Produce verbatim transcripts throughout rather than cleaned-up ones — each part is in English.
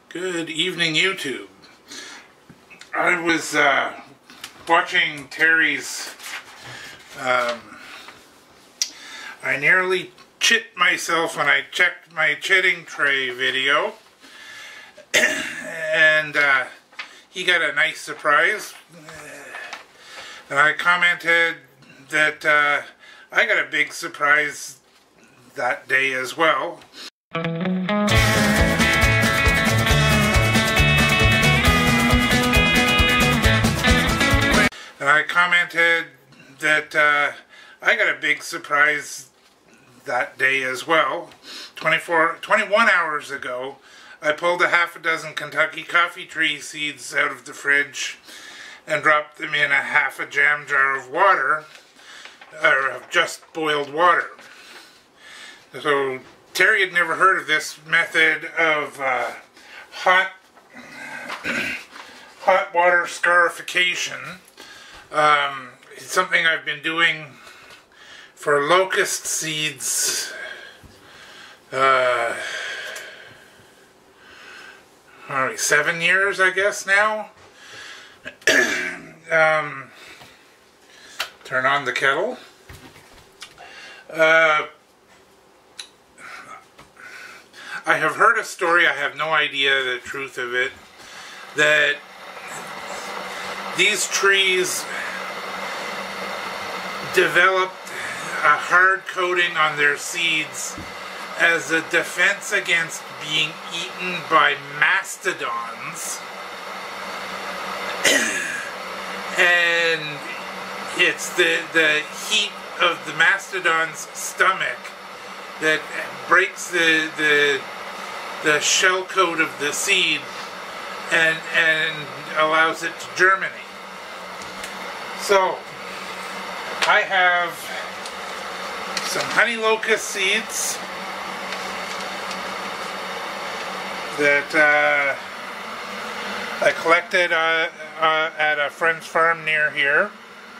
Good evening, YouTube. I was uh, watching Terry's, um, I nearly chit myself when I checked my chitting tray video, and uh, he got a nice surprise, and I commented that uh, I got a big surprise that day as well. And I commented that uh, I got a big surprise that day as well. twenty-four, twenty-one hours ago, I pulled a half a dozen Kentucky coffee tree seeds out of the fridge and dropped them in a half a jam jar of water, or of just boiled water. So Terry had never heard of this method of uh, hot, hot water scarification. Um, it's something I've been doing for locust seeds uh, all right, seven years, I guess, now. um, turn on the kettle. Uh, I have heard a story, I have no idea the truth of it, that these trees developed a hard coating on their seeds as a defense against being eaten by mastodons. And it's the, the heat of the mastodon's stomach that breaks the, the, the shell coat of the seed and, and allows it to germinate. So, I have some honey locust seeds that uh, I collected uh, uh, at a friend's farm near here.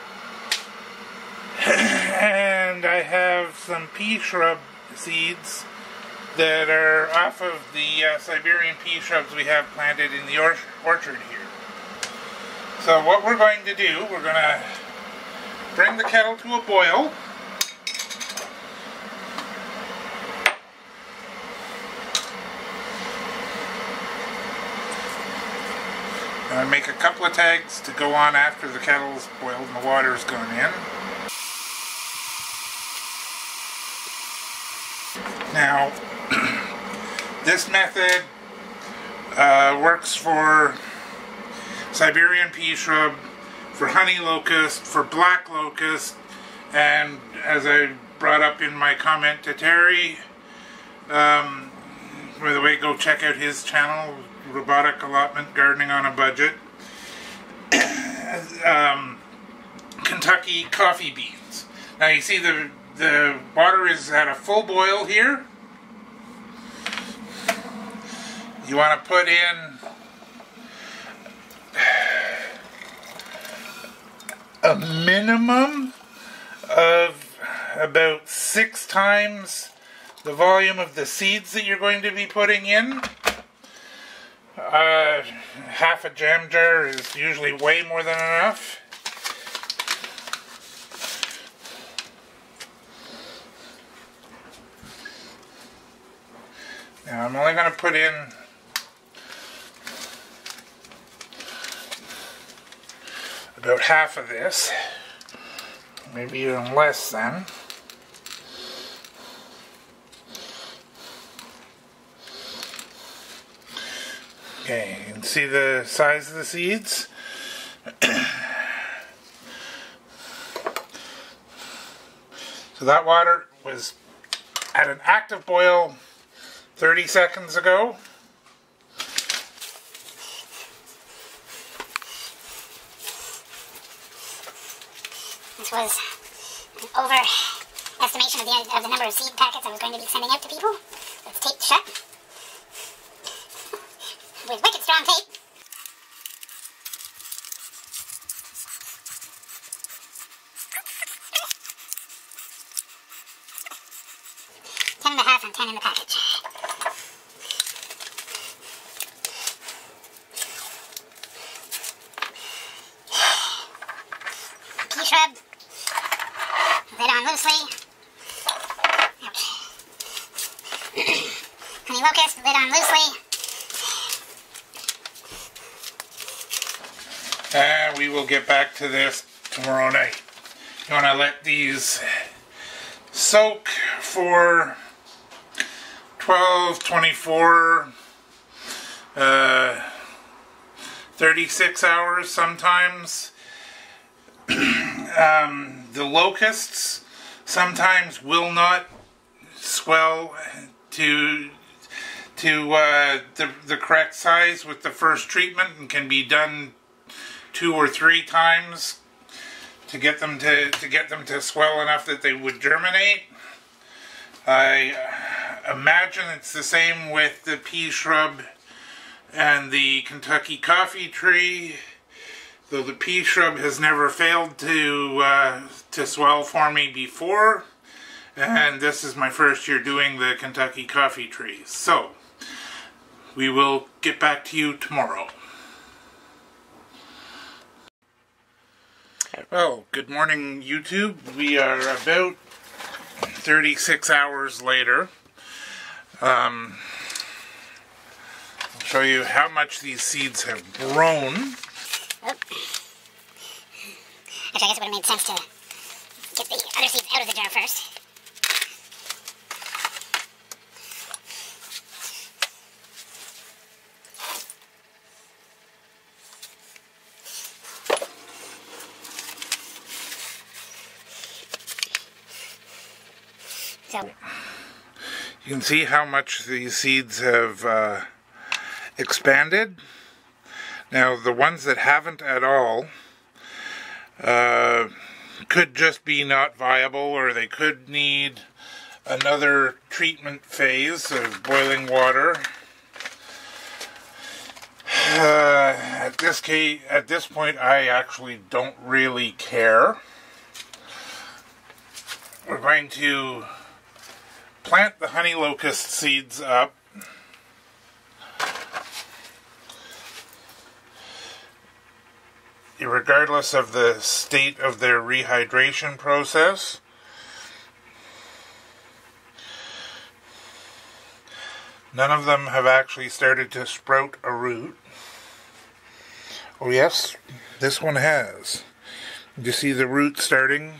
And I have some pea shrub seeds that are off of the uh, Siberian pea shrubs we have planted in the or orchard here. So what we're going to do, we're going to bring the kettle to a boil. And make a couple of tags to go on after the kettle's boiled and the water's gone in. Now, this method uh, works for Siberian pea shrub, for honey locust, for black locust, and as I brought up in my comment to Terry, um, by the way, go check out his channel, Robotic Allotment Gardening on a Budget. um, Kentucky coffee beans. Now you see the the water is at a full boil here. You want to put in a minimum of about six times the volume of the seeds that you're going to be putting in. Uh, half a jam jar is usually way more than enough. Now I'm only going to put in about half of this, maybe even less than. Okay, you can see the size of the seeds. So that water was at an active boil thirty seconds ago. This was an overestimation of the, of the number of seed packets I was going to be sending out to people. It's taped shut with wicked strong tape. Ten and a half and ten in the package. honey locust, lid on loosely. And we will get back to this tomorrow night. You want to let these soak for twelve, twenty-four, uh, thirty-six hours sometimes. um, the locusts sometimes will not swell to to uh, the, the correct size with the first treatment, and can be done two or three times to get them to, to get them to swell enough that they would germinate. I imagine it's the same with the pea shrub and the Kentucky coffee tree, though the pea shrub has never failed to uh, to swell for me before, and this is my first year doing the Kentucky coffee tree. So we will get back to you tomorrow. Well, good morning, YouTube. We are about thirty-six hours later. Um, I'll show you how much these seeds have grown. Oh. Actually, I guess it would have made sense to get the other seeds out of the jar first. So, you can see how much these seeds have uh, expanded. Now, the ones that haven't at all uh, could just be not viable, or they could need another treatment phase of boiling water. Uh, at this case, at this point, I actually don't really care. We're going to plant the honey locust seeds up. Regardless of the state of their rehydration process. None of them have actually started to sprout a root. Oh yes, this one has. Do you see the root starting?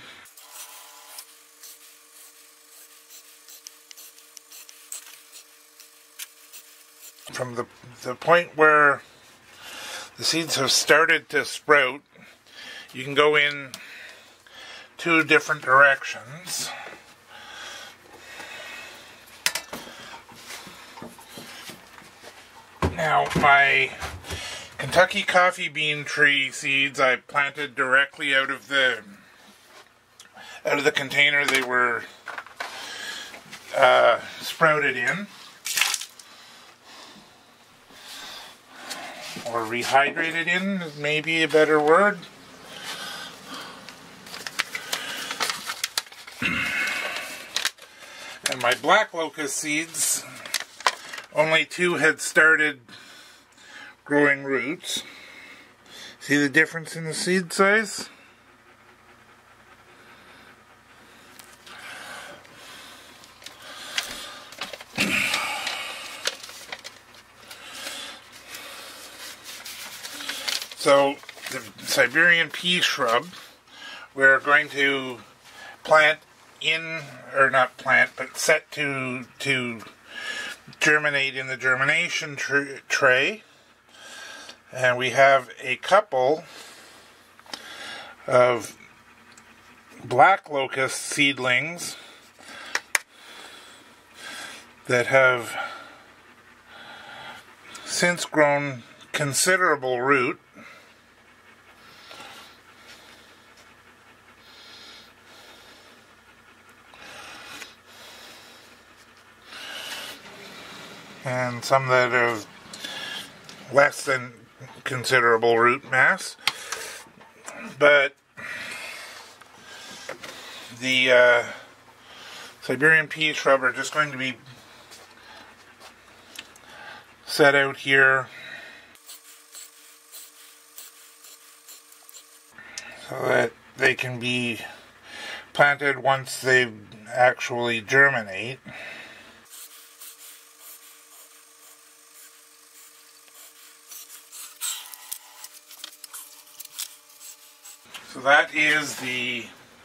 From the, the point where the seeds have started to sprout, you can go in two different directions. Now, my Kentucky coffee bean tree seeds I planted directly out of the out of the container they were uh, sprouted in. Or rehydrated in, is maybe a better word. And my black locust seeds, only two had started growing roots. See the difference in the seed size? So, the Siberian pea shrub, we're going to plant in, or not plant, but set to to germinate in the germination tr tray. And we have a couple of black locust seedlings that have since grown considerable root. And some that have less than considerable root mass. But the uh, Siberian pea shrub are just going to be set out here so that they can be planted once they actually germinate. So that is the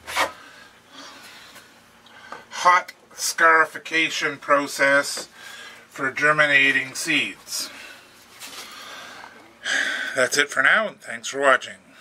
hot scarification process for germinating seeds. That's it for now, and thanks for watching.